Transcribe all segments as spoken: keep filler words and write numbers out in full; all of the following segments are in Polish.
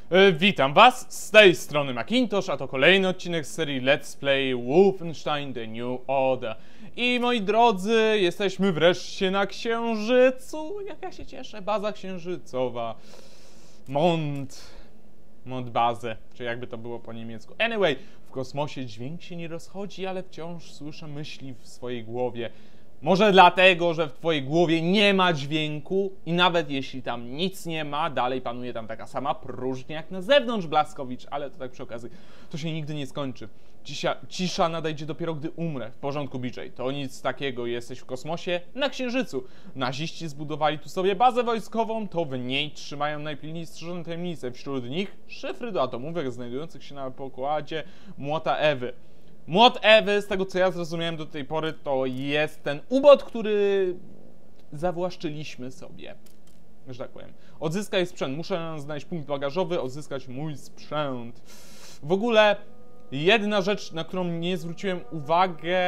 E, witam was, z tej strony Macintosh, a to kolejny odcinek z serii Let's Play Wolfenstein The New Order. I moi drodzy, jesteśmy wreszcie na Księżycu. Jak ja się cieszę, baza księżycowa. Mont... Mont Base, czy jakby to było po niemiecku. Anyway, w kosmosie dźwięk się nie rozchodzi, ale wciąż słyszę myśli w swojej głowie. Może dlatego, że w twojej głowie nie ma dźwięku i nawet jeśli tam nic nie ma, dalej panuje tam taka sama próżnia jak na zewnątrz, Blaskowicz, ale to tak przy okazji, to się nigdy nie skończy. Cisza, cisza nadejdzie dopiero, gdy umrę. W porządku, B J, to nic takiego, jesteś w kosmosie, na Księżycu. Naziści zbudowali tu sobie bazę wojskową, to w niej trzymają najpilniej strzeżone tajemnice. Wśród nich szyfry do atomówek znajdujących się na pokładzie młota Ewy. Młot Ewy, z tego co ja zrozumiałem do tej pory, to jest ten ubot, który zawłaszczyliśmy sobie, że tak powiem. Odzyskaj sprzęt. Muszę znaleźć punkt bagażowy, odzyskać mój sprzęt. W ogóle jedna rzecz, na którą nie zwróciłem uwagę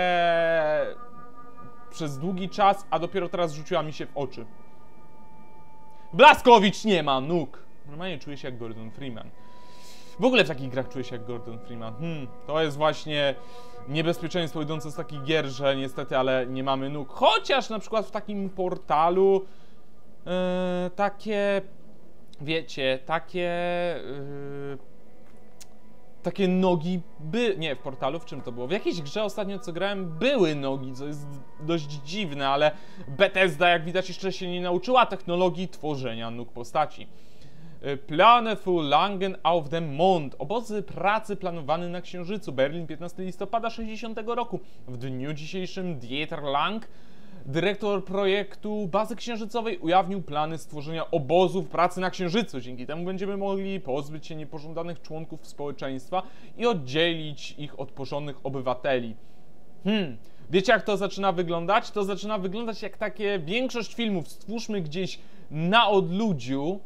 przez długi czas, a dopiero teraz rzuciła mi się w oczy. Blaskowicz nie ma nóg. Normalnie czuję się jak Gordon Freeman. W ogóle w takich grach czuję się jak Gordon Freeman. Hmm, to jest właśnie niebezpieczeństwo idące z takich gier, że niestety, ale nie mamy nóg. Chociaż na przykład w takim portalu yy, takie, wiecie, takie yy, takie nogi by... Nie, w portalu w czym to było? W jakiejś grze ostatnio co grałem były nogi, co jest dość dziwne, ale Bethesda, jak widać, jeszcze się nie nauczyła technologii tworzenia nóg postaci. Plany für Langen auf dem Mond. Obozy pracy planowane na Księżycu. Berlin, piętnastego listopada sześćdziesiątego roku. W dniu dzisiejszym Dieter Lang, dyrektor projektu bazy księżycowej, ujawnił plany stworzenia obozów pracy na Księżycu. Dzięki temu będziemy mogli pozbyć się niepożądanych członków społeczeństwa i oddzielić ich od porządnych obywateli. Hmm... Wiecie, jak to zaczyna wyglądać? To zaczyna wyglądać jak takie większość filmów. Stwórzmy gdzieś na odludziu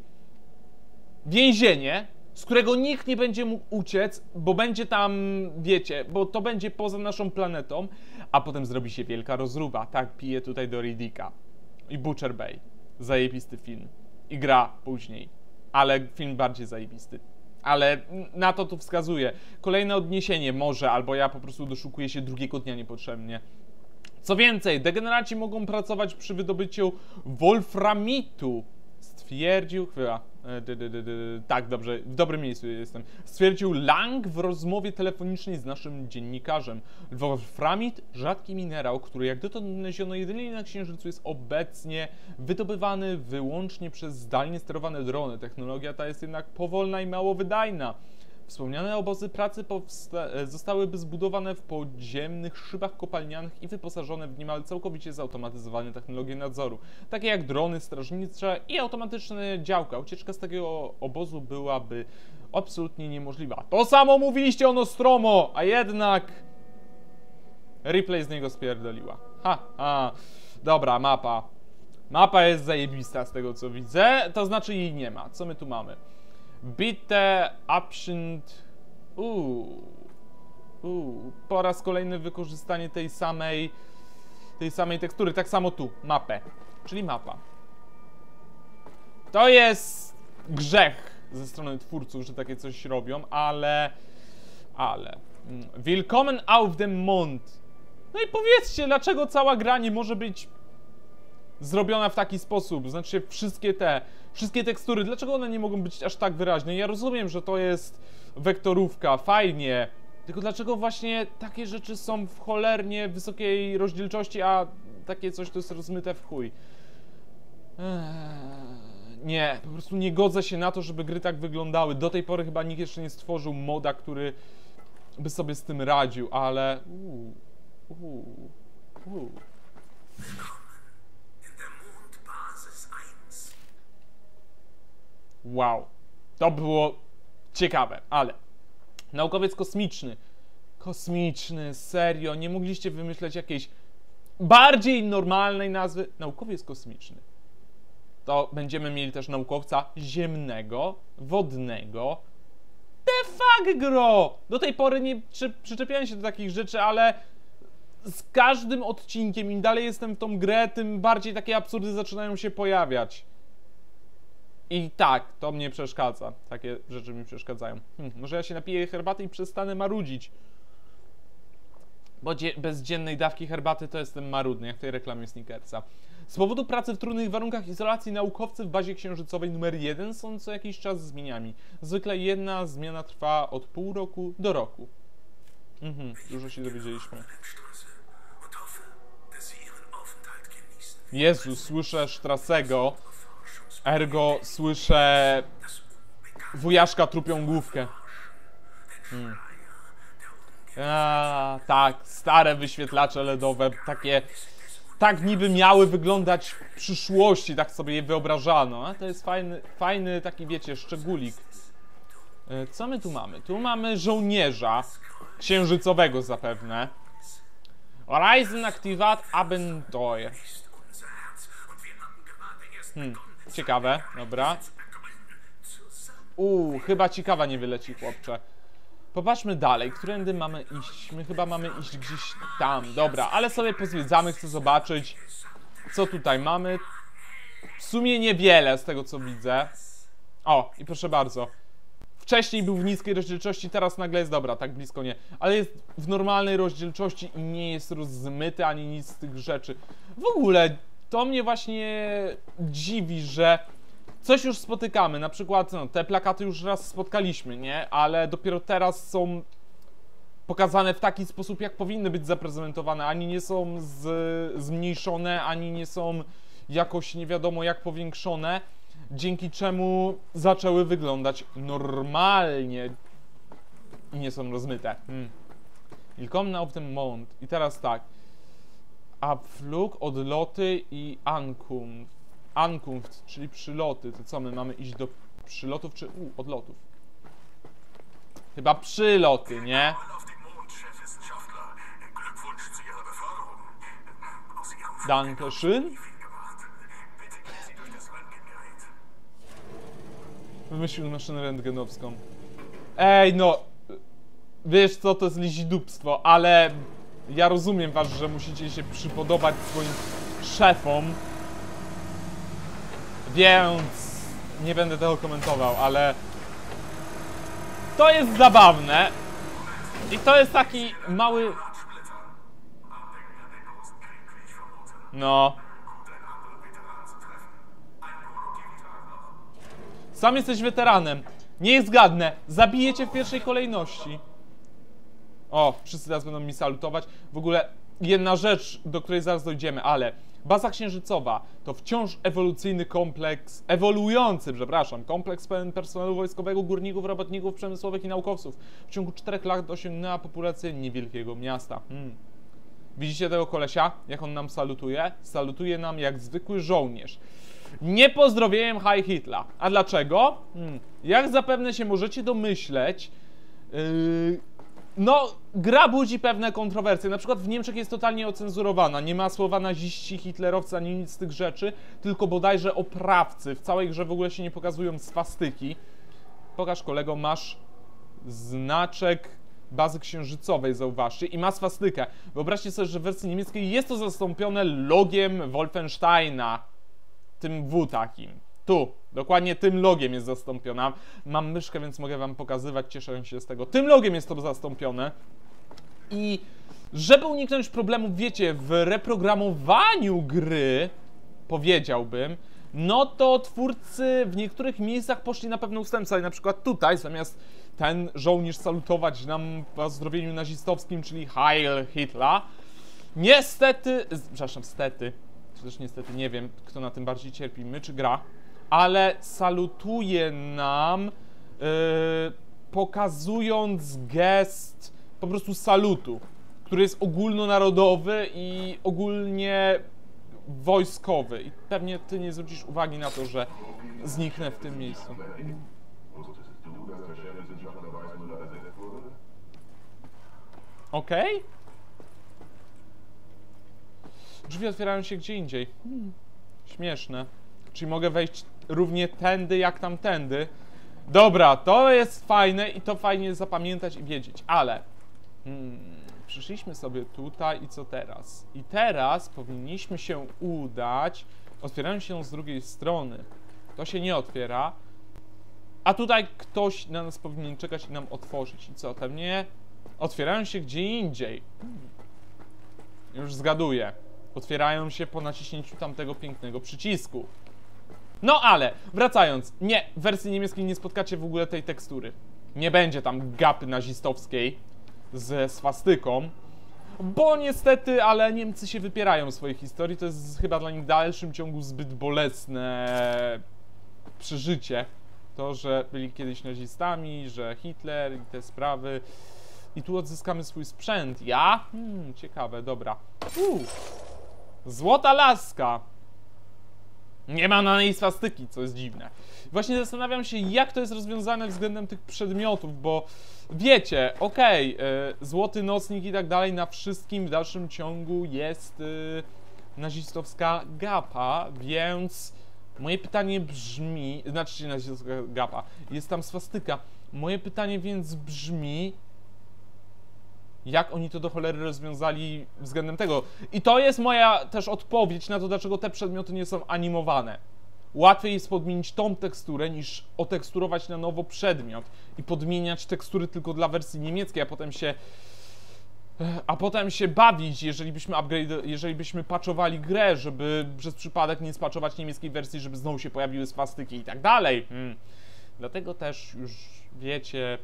więzienie, z którego nikt nie będzie mógł uciec, bo będzie tam, wiecie, bo to będzie poza naszą planetą, a potem zrobi się wielka rozruba. Tak piję tutaj do Riddicka. I Butcher Bay. Zajebisty film. I gra później. Ale film bardziej zajebisty. Ale na to tu wskazuje. Kolejne odniesienie może, albo ja po prostu doszukuję się drugiego dnia niepotrzebnie. Co więcej, degeneraci mogą pracować przy wydobyciu wolframitu. Stwierdził, chyba, e, d, d, d, d, tak, dobrze, w dobrym miejscu jestem. Stwierdził Lang w rozmowie telefonicznej z naszym dziennikarzem. Wolframit, rzadki minerał, który jak dotąd odnaleziono jedynie na Księżycu, jest obecnie wydobywany wyłącznie przez zdalnie sterowane drony. Technologia ta jest jednak powolna i mało wydajna. Wspomniane obozy pracy zostałyby zbudowane w podziemnych szybach kopalnianych i wyposażone w niemal całkowicie zautomatyzowane technologie nadzoru, takie jak drony strażnicze i automatyczne działka. Ucieczka z takiego obozu byłaby absolutnie niemożliwa. To samo mówiliście o Nostromo, a jednak Ripley z niego spierdoliła. Ha, ha. Dobra, mapa. Mapa jest zajebista z tego co widzę, to znaczy jej nie ma. Co my tu mamy? Bitte Abschnitt. Uuu. Uuu. Po raz kolejny wykorzystanie tej samej tej samej tekstury. Tak samo tu. Mapę. Czyli mapa. To jest grzech ze strony twórców, że takie coś robią, ale ale Willkommen auf dem Mond. No i powiedzcie, dlaczego cała gra nie może być zrobiona w taki sposób, znaczy wszystkie te, wszystkie tekstury, dlaczego one nie mogą być aż tak wyraźne? Ja rozumiem, że to jest wektorówka, fajnie, tylko dlaczego właśnie takie rzeczy są w cholernie wysokiej rozdzielczości, a takie coś to jest rozmyte w chuj. Eee, nie, po prostu nie godzę się na to, żeby gry tak wyglądały. Do tej pory chyba nikt jeszcze nie stworzył moda, który by sobie z tym radził, ale... Uu, uu, uu. Wow, to było ciekawe, ale naukowiec kosmiczny, kosmiczny, serio, nie mogliście wymyśleć jakiejś bardziej normalnej nazwy? Naukowiec kosmiczny. To będziemy mieli też naukowca ziemnego, wodnego. The fuck, gro! Do tej pory nie przy, przyczepiałem się do takich rzeczy, ale z każdym odcinkiem, im dalej jestem w tą grę, tym bardziej takie absurdy zaczynają się pojawiać. I tak, to mnie przeszkadza. Takie rzeczy mi przeszkadzają. Hm, może ja się napiję herbaty i przestanę marudzić. Bo bez dziennej dawki herbaty to jestem marudny, jak w tej reklamie Snickersa. Z powodu pracy w trudnych warunkach izolacji naukowcy w bazie księżycowej numer jeden są co jakiś czas zmieniami. Zwykle jedna zmiana trwa od pół roku do roku. Mhm, dużo się dowiedzieliśmy. Jezu, słyszę Strassego, ergo słyszę wujaszka trupią główkę. Hmm. A, tak, stare wyświetlacze L E D owe, takie, tak niby miały wyglądać w przyszłości, tak sobie je wyobrażano. A to jest fajny, fajny taki, wiecie, szczególik. Co my tu mamy? Tu mamy żołnierza, księżycowego zapewne. Horizon Activat Abenteuer. Hmm, ciekawe, dobra. Uuu, chyba ciekawa nie wyleci, chłopcze. Popatrzmy dalej, którędy mamy iść? My chyba mamy iść gdzieś tam, dobra, ale sobie pozwiedzamy, chcę zobaczyć, co tutaj mamy. W sumie niewiele z tego, co widzę. O, i proszę bardzo. Wcześniej był w niskiej rozdzielczości, teraz nagle jest, dobra, tak blisko nie. Ale jest w normalnej rozdzielczości i nie jest rozmyty ani nic z tych rzeczy. W ogóle to mnie właśnie dziwi, że coś już spotykamy, na przykład no, te plakaty już raz spotkaliśmy, nie? Ale dopiero teraz są pokazane w taki sposób, jak powinny być zaprezentowane. Ani nie są z, zmniejszone, ani nie są jakoś nie wiadomo jak powiększone. Dzięki czemu zaczęły wyglądać normalnie i nie są rozmyte. Hmm. Willkommen auf dem Mond. I teraz tak. Abflug, odloty i Ankunft. Ankunft, czyli przyloty. To co, my mamy iść do przylotów czy u, odlotów? Chyba przyloty, nie? Dankeschön. Wymyślił maszynę rentgenowską. Ej, no... Wiesz co, to jest lizidupstwo, ale... Ja rozumiem was, że musicie się przypodobać swoim szefom. Więc... Nie będę tego komentował, ale... To jest zabawne. I to jest taki mały... No... Sam jesteś weteranem. Niech zgadnę. Zabijecie w pierwszej kolejności. O, wszyscy teraz będą mi salutować. W ogóle jedna rzecz, do której zaraz dojdziemy, ale baza księżycowa to wciąż ewolucyjny kompleks, ewoluujący, przepraszam, kompleks pełen personelu wojskowego, górników, robotników, przemysłowych i naukowców. W ciągu czterech lat osiągnęła populację niewielkiego miasta. Hmm. Widzicie tego kolesia? Jak on nam salutuje? Salutuje nam jak zwykły żołnierz. Nie pozdrowieniem Heil Hitler. A dlaczego? Hmm. Jak zapewne się możecie domyśleć, yy, no, gra budzi pewne kontrowersje. Na przykład w Niemczech jest totalnie ocenzurowana. Nie ma słowa naziści, hitlerowcy, ani nic z tych rzeczy, tylko bodajże oprawcy. W całej grze w ogóle się nie pokazują swastyki. Pokaż, kolego, masz znaczek bazy księżycowej, zauważcie, i ma swastykę. Wyobraźcie sobie, że w wersji niemieckiej jest to zastąpione logiem Wolfensteina. Tym W takim. Tu. Dokładnie tym logiem jest zastąpiona. Mam myszkę, więc mogę wam pokazywać. Cieszę się z tego. Tym logiem jest to zastąpione. I żeby uniknąć problemów, wiecie, w reprogramowaniu gry, powiedziałbym, no to twórcy w niektórych miejscach poszli na pewne ustępstwa. I na przykład tutaj, zamiast ten żołnierz salutować nam w pozdrowieniu nazistowskim, czyli Heil Hitler, niestety, przepraszam, stety, czy też niestety, nie wiem, kto na tym bardziej cierpi, my czy gra, ale salutuje nam, yy, pokazując gest po prostu salutu, który jest ogólnonarodowy i ogólnie wojskowy. I pewnie ty nie zwrócisz uwagi na to, że zniknę w tym miejscu. Okej? Okay? Drzwi otwierają się gdzie indziej. Hmm. Śmieszne. Czyli mogę wejść równie tędy, jak tamtędy. Dobra, to jest fajne i to fajnie zapamiętać i wiedzieć, ale... Hmm, przyszliśmy sobie tutaj i co teraz? I teraz powinniśmy się udać... Otwierają się z drugiej strony. To się nie otwiera. A tutaj ktoś na nas powinien czekać i nam otworzyć. I co? Te mnie otwierają się gdzie indziej. Już zgaduję. Otwierają się po naciśnięciu tamtego pięknego przycisku. No ale, wracając. Nie, w wersji niemieckiej nie spotkacie w ogóle tej tekstury. Nie będzie tam gapy nazistowskiej ze swastyką. Bo niestety, ale Niemcy się wypierają swojej historii. To jest chyba dla nich w dalszym ciągu zbyt bolesne przeżycie. To, że byli kiedyś nazistami, że Hitler i te sprawy. I tu odzyskamy swój sprzęt. Ja? Hmm, ciekawe, dobra. Uu, złota laska. Nie ma na niej swastyki, co jest dziwne. Właśnie zastanawiam się, jak to jest rozwiązane względem tych przedmiotów, bo wiecie, okej, okay, złoty nocnik i tak dalej, na wszystkim w dalszym ciągu jest y, nazistowska gapa, więc moje pytanie brzmi, znaczy nazistowska gapa, jest tam swastyka. Moje pytanie więc brzmi, jak oni to do cholery rozwiązali względem tego. I to jest moja też odpowiedź na to, dlaczego te przedmioty nie są animowane. Łatwiej jest podmienić tą teksturę, niż oteksturować na nowo przedmiot i podmieniać tekstury tylko dla wersji niemieckiej, a potem się a potem się bawić, jeżeli byśmy upgrade, jeżeli byśmy patchowali grę, żeby przez przypadek nie spatchować niemieckiej wersji, żeby znowu się pojawiły swastyki i tak dalej. Hmm. Dlatego też już wiecie,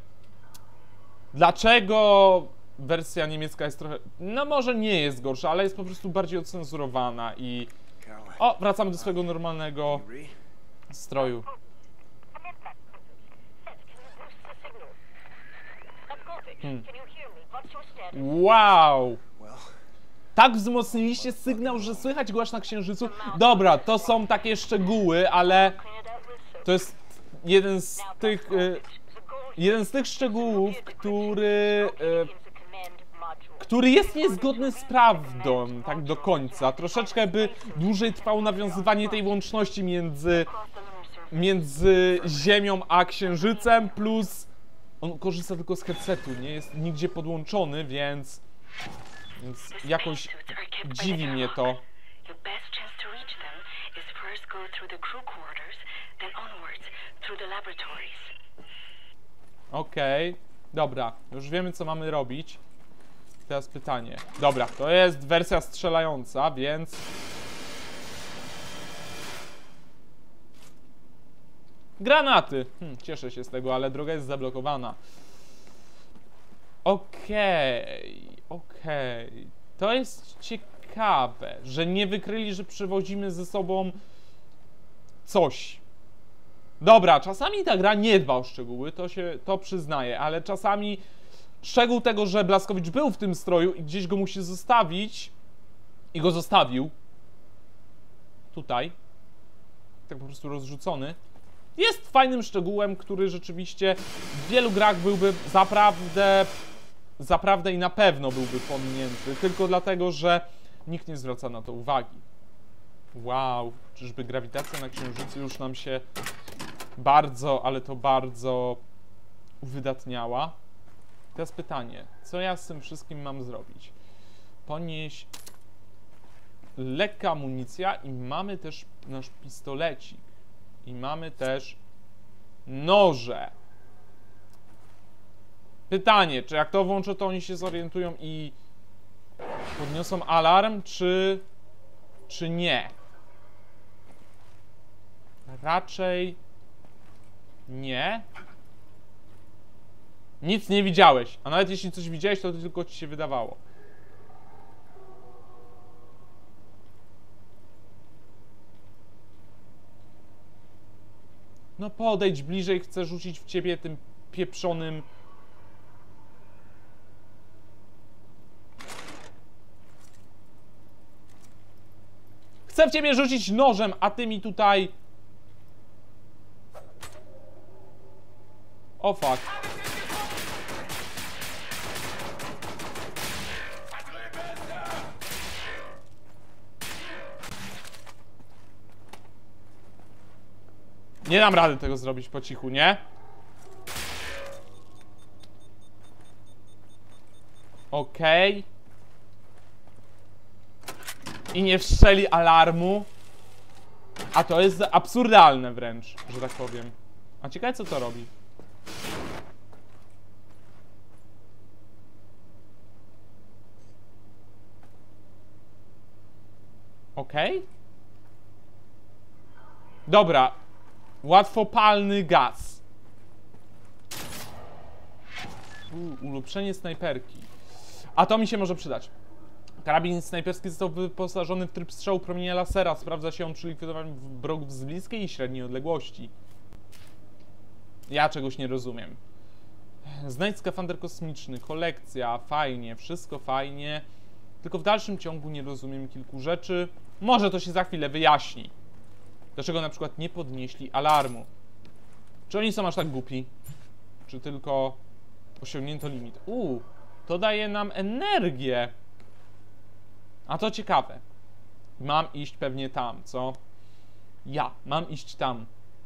dlaczego wersja niemiecka jest trochę, no może nie jest gorsza, ale jest po prostu bardziej ocenzurowana i... O, wracamy do swojego normalnego stroju. Hmm. Wow! Tak wzmocniliście sygnał, że słychać go aż na Księżycu? Dobra, to są takie szczegóły, ale to jest jeden z tych... Y, jeden z tych szczegółów, który... Y, który jest niezgodny z prawdą, tak do końca. Troszeczkę by dłużej trwało nawiązywanie tej łączności między, między Ziemią a Księżycem, plus on korzysta tylko z headsetu, nie jest nigdzie podłączony, więc, więc jakoś dziwi mnie to. Okej, okay. Dobra, już wiemy, co mamy robić. Teraz pytanie. Dobra, to jest wersja strzelająca, więc... Granaty! Hm, cieszę się z tego, ale droga jest zablokowana. Okej, okay, okej. Okay. To jest ciekawe, że nie wykryli, że przewozimy ze sobą coś. Dobra, czasami ta gra nie dba o szczegóły, to się, to przyznaję, ale czasami... Szczegół tego, że Błaskowicz był w tym stroju i gdzieś go musi zostawić i go zostawił tutaj, tak po prostu rozrzucony, jest fajnym szczegółem, który rzeczywiście w wielu grach byłby zaprawdę, zaprawdę i na pewno byłby pominięty, tylko dlatego, że nikt nie zwraca na to uwagi. Wow, czyżby grawitacja na Księżycu już nam się bardzo, ale to bardzo uwydatniała? Teraz pytanie, co ja z tym wszystkim mam zrobić? Ponieść lekka amunicja i mamy też nasz pistolecik. I mamy też noże. Pytanie, czy jak to włączę, to oni się zorientują i podniosą alarm, czy, czy nie? Raczej nie. Nic nie widziałeś, a nawet jeśli coś widziałeś, to tylko ci się wydawało. No podejdź bliżej, chcę rzucić w ciebie tym pieprzonym... Chcę w ciebie rzucić nożem, a ty mi tutaj... O fuck. Nie dam rady tego zrobić po cichu, nie? Okej. Okay. I nie wszczeli alarmu. A to jest absurdalne wręcz, że tak powiem. A ciekawe co to robi. Okej. Okay. Dobra. Łatwopalny gaz. U, ulepszenie snajperki. A to mi się może przydać. Karabin snajperski został wyposażony w tryb strzału promienia lasera. Sprawdza się on przy likwidowaniu wrogów z bliskiej i średniej odległości. Ja czegoś nie rozumiem. Znajdź skafander kosmiczny, kolekcja, fajnie, wszystko fajnie. Tylko w dalszym ciągu nie rozumiem kilku rzeczy. Może to się za chwilę wyjaśni. Dlaczego na przykład nie podnieśli alarmu? Czy oni są aż tak głupi? Czy tylko osiągnięto limit? Uuu, to daje nam energię. A to ciekawe. Mam iść pewnie tam, co? Ja, mam iść tam.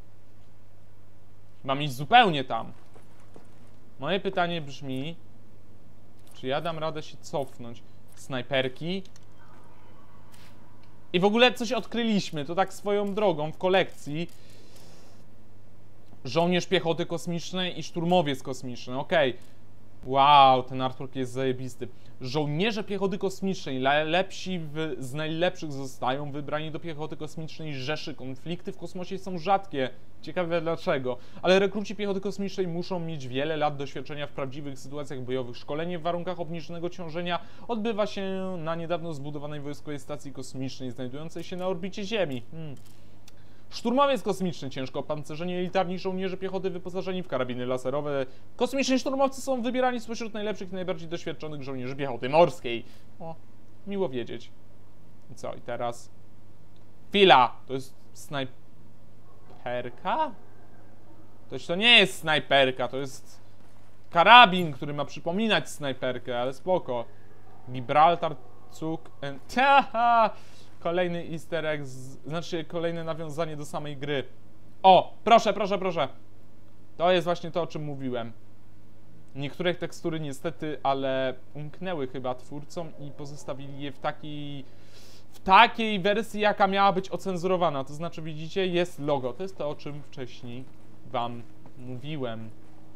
Mam iść zupełnie tam. Moje pytanie brzmi, czy ja dam radę się cofnąć? Snajperki. I w ogóle coś odkryliśmy, to tak swoją drogą w kolekcji. Żołnierz piechoty kosmicznej i szturmowiec kosmiczny, okej. Okay. Wow, ten artwork jest zajebisty. Żołnierze piechoty kosmicznej, lepsi w, z najlepszych zostają wybrani do piechoty kosmicznej rzeszy. Konflikty w kosmosie są rzadkie. Ciekawe dlaczego. Ale rekruci piechoty kosmicznej muszą mieć wiele lat doświadczenia w prawdziwych sytuacjach bojowych. Szkolenie w warunkach obniżonego ciążenia odbywa się na niedawno zbudowanej wojskowej stacji kosmicznej znajdującej się na orbicie Ziemi. Hmm. Szturmowiec kosmiczny, ciężko opancerzeni elitarni żołnierze piechoty wyposażeni w karabiny laserowe. Kosmiczni szturmowcy są wybierani spośród najlepszych i najbardziej doświadczonych żołnierzy piechoty morskiej. O, miło wiedzieć. I co, i teraz? Chwila! To jest snajperka? Toś to nie jest snajperka, to jest karabin, który ma przypominać snajperkę, ale spoko. Gibraltar, Cuk... Taha! Kolejny easter egg, z... znaczy kolejne nawiązanie do samej gry. O, proszę, proszę, proszę. To jest właśnie to, o czym mówiłem. Niektóre tekstury niestety, ale umknęły chyba twórcom i pozostawili je w takiej... w takiej wersji, jaka miała być ocenzurowana. To znaczy, widzicie, jest logo. To jest to, o czym wcześniej wam mówiłem.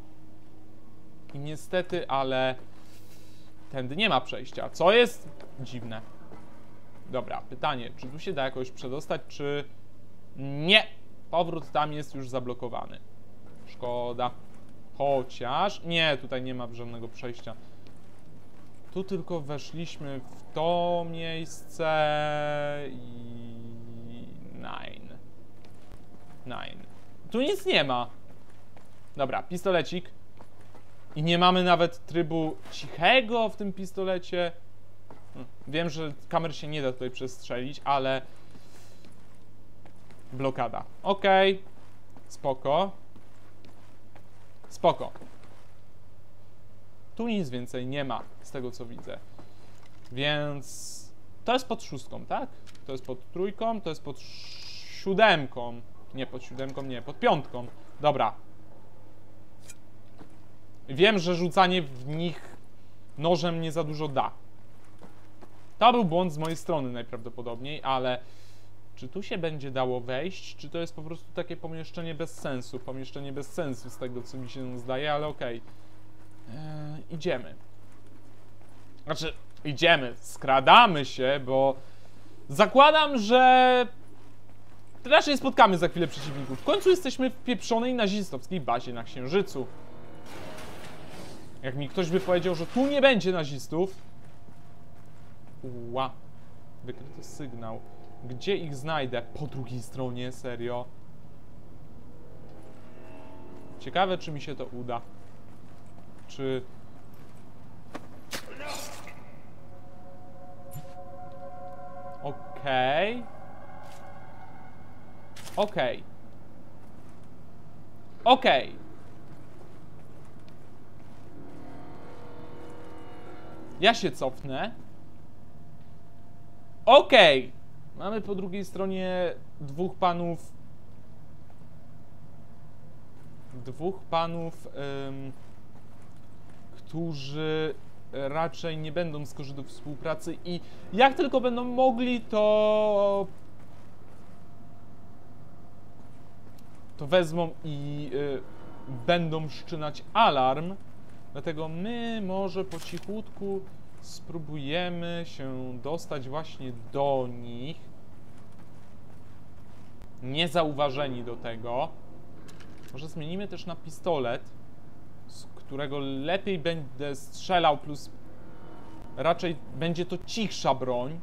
I niestety, ale... tędy nie ma przejścia, co jest dziwne. Dobra, pytanie, czy tu się da jakoś przedostać, czy... nie! Powrót tam jest już zablokowany. Szkoda. Chociaż... nie, tutaj nie ma żadnego przejścia. Tu tylko weszliśmy w to miejsce i... nine. Nine. Tu nic nie ma. Dobra, pistolecik. I nie mamy nawet trybu cichego w tym pistolecie. Wiem, że kamer się nie da tutaj przestrzelić, ale... blokada. Okej. Okay. Spoko. Spoko. Tu nic więcej nie ma, z tego co widzę. Więc... to jest pod szóstką, tak? To jest pod trójką, to jest pod siódemką. Nie, pod siódemką, nie, pod piątką. Dobra. Wiem, że rzucanie w nich nożem nie za dużo da. To był błąd z mojej strony najprawdopodobniej, ale czy tu się będzie dało wejść, czy to jest po prostu takie pomieszczenie bez sensu? Pomieszczenie bez sensu z tego, co mi się zdaje, ale okej. Okay. Eee, idziemy. Znaczy, idziemy, skradamy się, bo zakładam, że raczej spotkamy za chwilę przeciwników. W końcu jesteśmy w pieprzonej nazistowskiej bazie na Księżycu. Jak mi ktoś by powiedział, że tu nie będzie nazistów... Ła. Wykryty sygnał. Gdzie ich znajdę? Po drugiej stronie, serio. Ciekawe, czy mi się to uda. Czy... Okej. Okej. Okej. Ja się cofnę. Okej. Okay. Mamy po drugiej stronie dwóch panów. Dwóch panów, ym, którzy raczej nie będą skorzy do współpracy i jak tylko będą mogli, to to wezmą i y, będą wszczynać alarm. Dlatego my może po cichutku spróbujemy się dostać właśnie do nich. Niezauważeni do tego. Może zmienimy też na pistolet, z którego lepiej będę strzelał, plus raczej będzie to cichsza broń.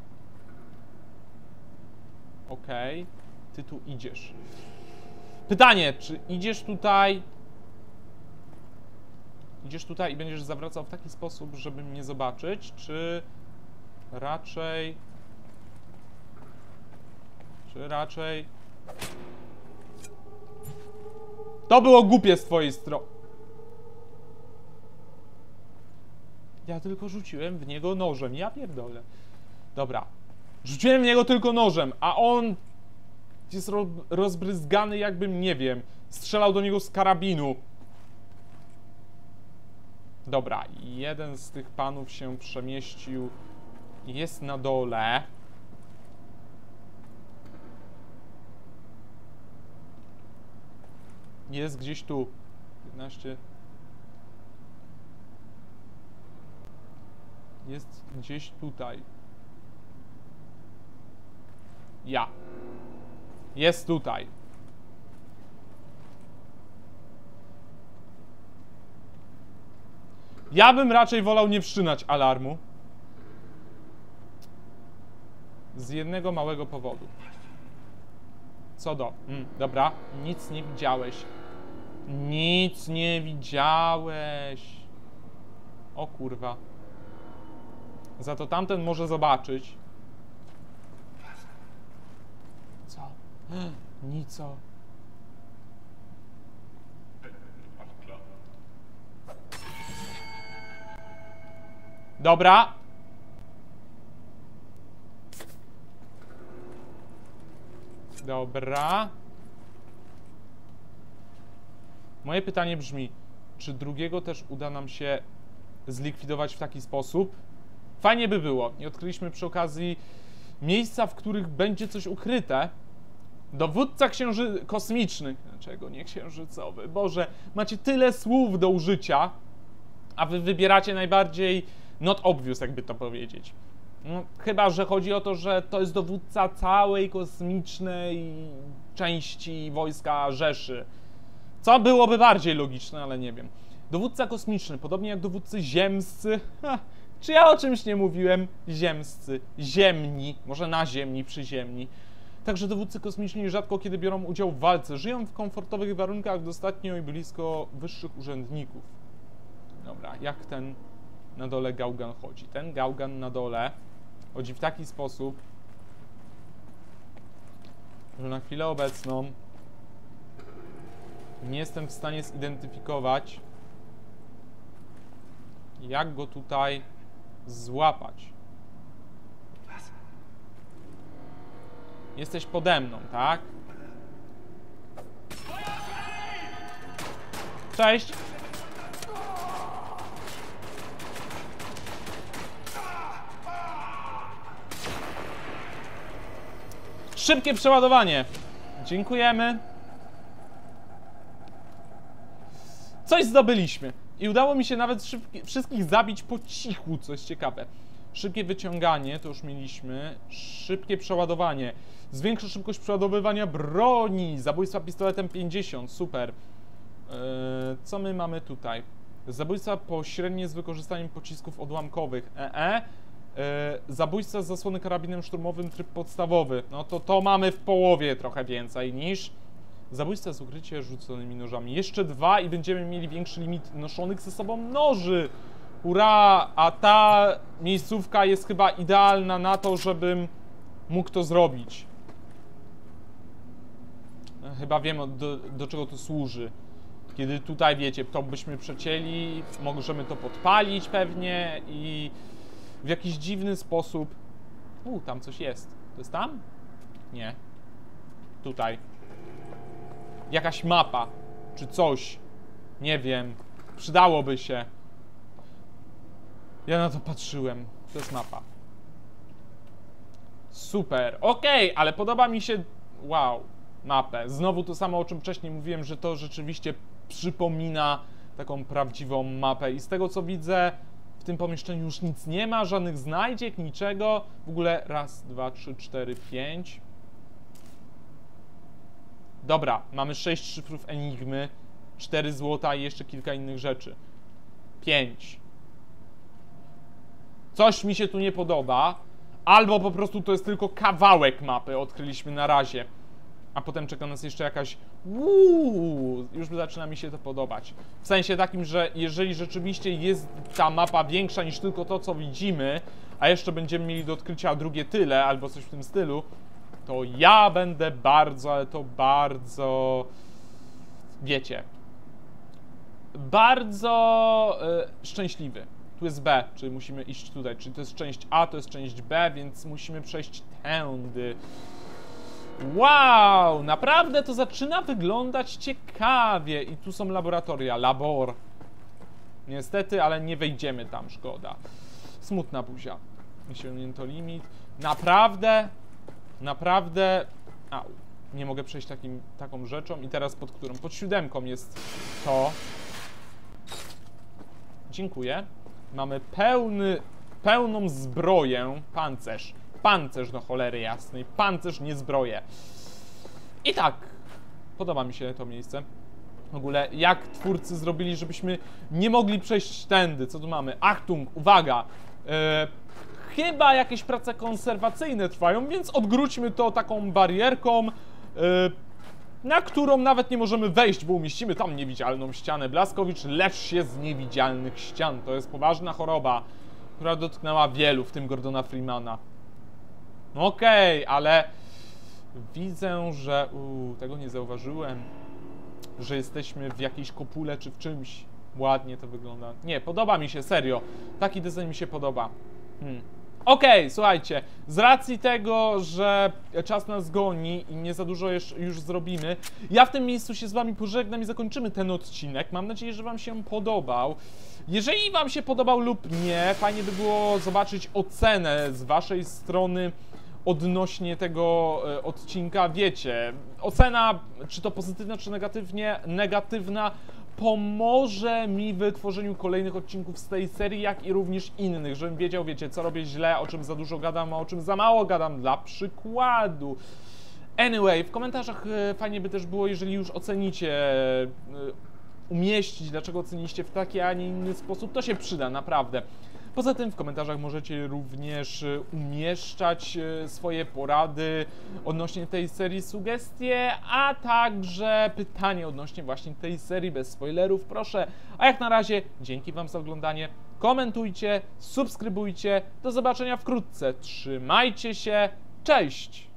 Okej, okay. Ty tu idziesz. Pytanie, czy idziesz tutaj... Idziesz tutaj i będziesz zawracał w taki sposób, żeby mnie zobaczyć, czy raczej... Czy raczej... To było głupie z twojej strony. Ja tylko rzuciłem w niego nożem, ja pierdolę. Dobra. Rzuciłem w niego tylko nożem, a on jest ro rozbryzgany, jakbym, nie wiem, strzelał do niego z karabinu. Dobra, jeden z tych panów się przemieścił. Jest na dole. Jest gdzieś tu. piętnaście. Jest gdzieś tutaj. Ja. Jest tutaj. Ja bym raczej wolał nie wszczynać alarmu. Z jednego małego powodu. Co do... Mm, dobra, nic nie widziałeś. Nic nie widziałeś. O kurwa. Za to tamten może zobaczyć. Co? Nico. Dobra. Dobra. Moje pytanie brzmi, czy drugiego też uda nam się zlikwidować w taki sposób? Fajnie by było. I odkryliśmy przy okazji miejsca, w których będzie coś ukryte. Dowódca księży... kosmiczny. Dlaczego nie księżycowy? Boże, macie tyle słów do użycia, a wy wybieracie najbardziej not obvious, jakby to powiedzieć. No, chyba że chodzi o to, że to jest dowódca całej kosmicznej części wojska Rzeszy. Co byłoby bardziej logiczne, ale nie wiem. Dowódca kosmiczny, podobnie jak dowódcy ziemscy. Ha, czy ja o czymś nie mówiłem? Ziemscy, ziemni, może naziemni, przyziemni. Także dowódcy kosmiczni rzadko kiedy biorą udział w walce. Żyją w komfortowych warunkach dostatnio i blisko wyższych urzędników. Dobra, jak ten na dole gałgan chodzi? Ten gałgan na dole chodzi w taki sposób, że na chwilę obecną nie jestem w stanie zidentyfikować, jak go tutaj złapać. Jesteś pode mną, tak? Cześć! Szybkie przeładowanie. Dziękujemy. Coś zdobyliśmy. I udało mi się nawet szybki, wszystkich zabić po cichu, co jest ciekawe. Szybkie wyciąganie, to już mieliśmy. Szybkie przeładowanie. Zwiększa szybkość przeładowywania broni. Zabójstwa pistoletem pięćdziesiąt. Super. Yy, co my mamy tutaj? Zabójstwa pośrednie z wykorzystaniem pocisków odłamkowych. E-e. Yy, zabójstwa z zasłony karabinem szturmowym, tryb podstawowy. No to to mamy w połowie trochę więcej niż zabójstwa z ukrycia rzuconymi nożami. Jeszcze dwa i będziemy mieli większy limit noszonych ze sobą noży. Hurra! A ta miejscówka jest chyba idealna na to, żebym mógł to zrobić. Chyba wiem, do, do czego to służy. Kiedy tutaj, wiecie, to byśmy przecięli, możemy to podpalić pewnie i w jakiś dziwny sposób... U, tam coś jest. To jest tam? Nie. Tutaj. Jakaś mapa. Czy coś. Nie wiem. Przydałoby się. Ja na to patrzyłem. To jest mapa. Super. Okej, okay, ale podoba mi się... Wow. mapę. Znowu to samo, o czym wcześniej mówiłem, że to rzeczywiście przypomina taką prawdziwą mapę. I z tego, co widzę, w tym pomieszczeniu już nic nie ma, żadnych znajdziek, niczego. W ogóle raz, dwa, trzy, cztery, pięć. Dobra, mamy sześć szyfrów Enigmy, cztery złota i jeszcze kilka innych rzeczy. pięć. Coś mi się tu nie podoba, albo po prostu to jest tylko kawałek mapy, odkryliśmy na razie. A potem czeka nas jeszcze jakaś... Uuu, już zaczyna mi się to podobać. W sensie takim, że jeżeli rzeczywiście jest ta mapa większa niż tylko to, co widzimy, a jeszcze będziemy mieli do odkrycia drugie tyle, albo coś w tym stylu, to ja będę bardzo, ale to bardzo... Wiecie... Bardzo y, szczęśliwy. Tu jest B, czyli musimy iść tutaj. Czyli to jest część A, to jest część B, więc musimy przejść tędy. Wow! Naprawdę to zaczyna wyglądać ciekawie. I tu są laboratoria. Labor. Niestety, ale nie wejdziemy tam, szkoda. Smutna buzia. Osiągnięto limit. Naprawdę, naprawdę... Au. Nie mogę przejść takim, taką rzeczą. I teraz pod którą? Pod siódemką jest to. Dziękuję. Mamy pełny, pełną zbroję. Pancerz. Pancerz do cholery jasnej. Pancerz, nie zbroję. I tak. Podoba mi się to miejsce. W ogóle, jak twórcy zrobili, żebyśmy nie mogli przejść tędy. Co tu mamy? Achtung, uwaga. E, chyba jakieś prace konserwacyjne trwają, więc odgródźmy to taką barierką, e, na którą nawet nie możemy wejść, bo umieścimy tam niewidzialną ścianę. Blaskowicz, lecz się z niewidzialnych ścian. To jest poważna choroba, która dotknęła wielu, w tym Gordona Freemana. Okej, okay, ale widzę, że... Uuu, tego nie zauważyłem. Że jesteśmy w jakiejś kopule czy w czymś. Ładnie to wygląda. Nie, podoba mi się, serio. Taki design mi się podoba. Hmm. Okej, okay, słuchajcie, z racji tego, że czas nas goni i nie za dużo już zrobimy, ja w tym miejscu się z wami pożegnam i zakończymy ten odcinek. Mam nadzieję, że wam się podobał. Jeżeli wam się podobał lub nie, fajnie by było zobaczyć ocenę z waszej strony odnośnie tego e, odcinka. Wiecie, ocena, czy to pozytywna, czy negatywnie, negatywna, pomoże mi w tworzeniu kolejnych odcinków z tej serii, jak i również innych, żebym wiedział, wiecie, co robię źle, o czym za dużo gadam, a o czym za mało gadam, dla przykładu. Anyway, w komentarzach e, fajnie by też było, jeżeli już ocenicie, e, umieścić, dlaczego oceniliście w taki, a nie inny sposób, to się przyda, naprawdę. Poza tym w komentarzach możecie również umieszczać swoje porady odnośnie tej serii, sugestie, a także pytanie odnośnie właśnie tej serii bez spoilerów, proszę. A jak na razie, dzięki wam za oglądanie, komentujcie, subskrybujcie, do zobaczenia wkrótce, trzymajcie się, cześć!